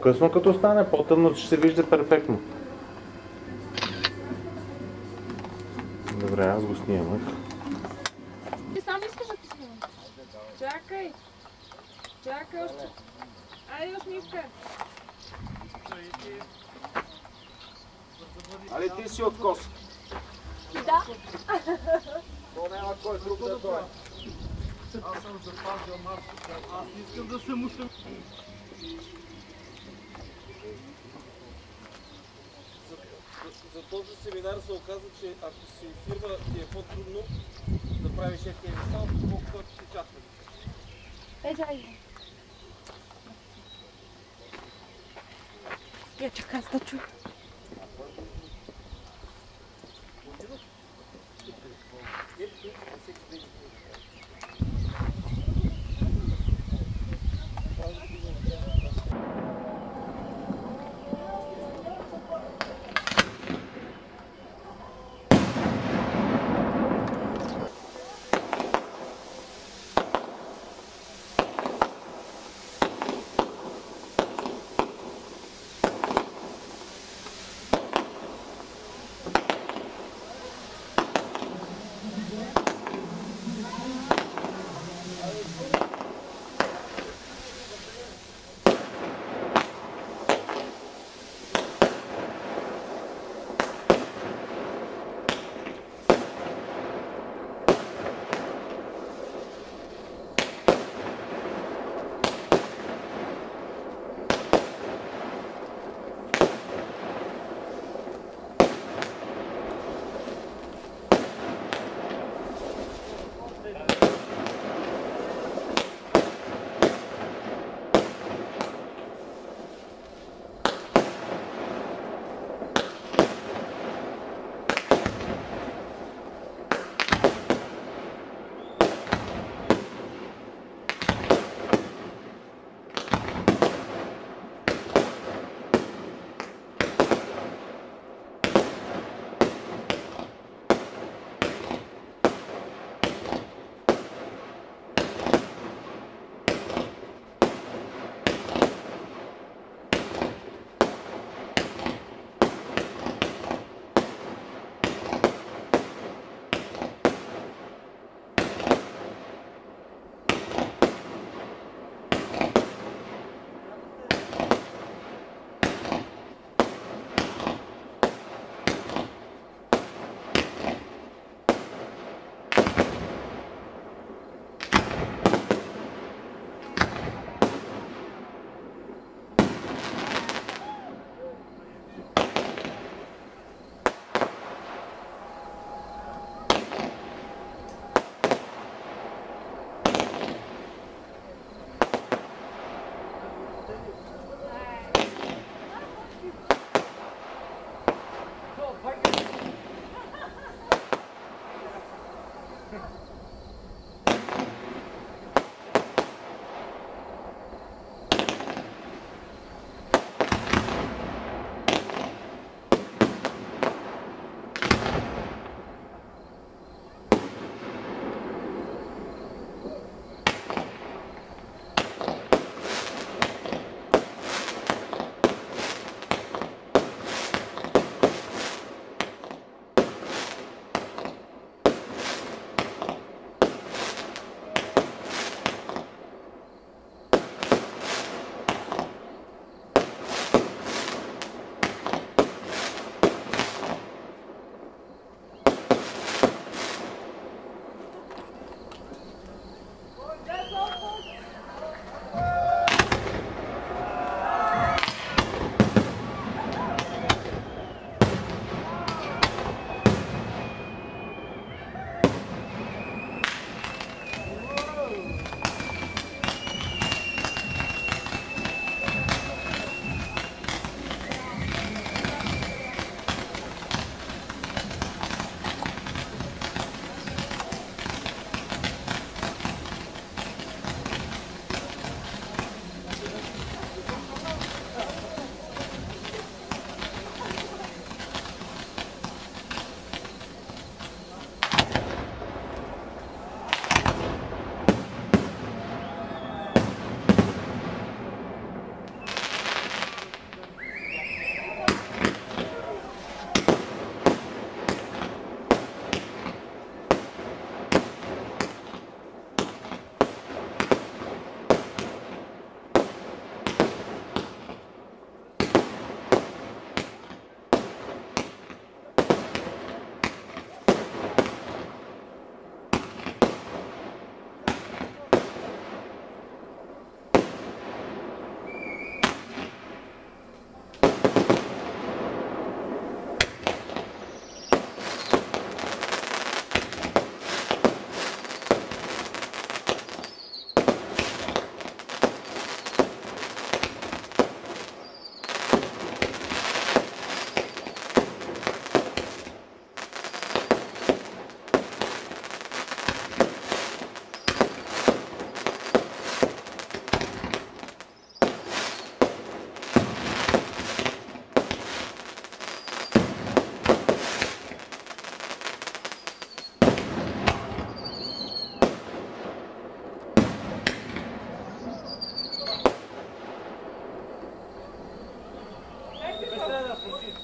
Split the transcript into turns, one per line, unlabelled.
По-късно като стане по-тъмно ще се вижда перфектно. Добре, аз го снимах.
Ти сам искаш да ти снимам? Чакай! Чакай още! Айде усмивка!
Али ти си от Кос?
Да!
То няма кой друг да дойде.
Аз съм запазил марката. Аз искам да се мушам. За този семинар се оказа, че ако си фирма ти е по-трудно да правиш ефтини неща, отколкото ако си частна.
Айде! Я чакай да чуя.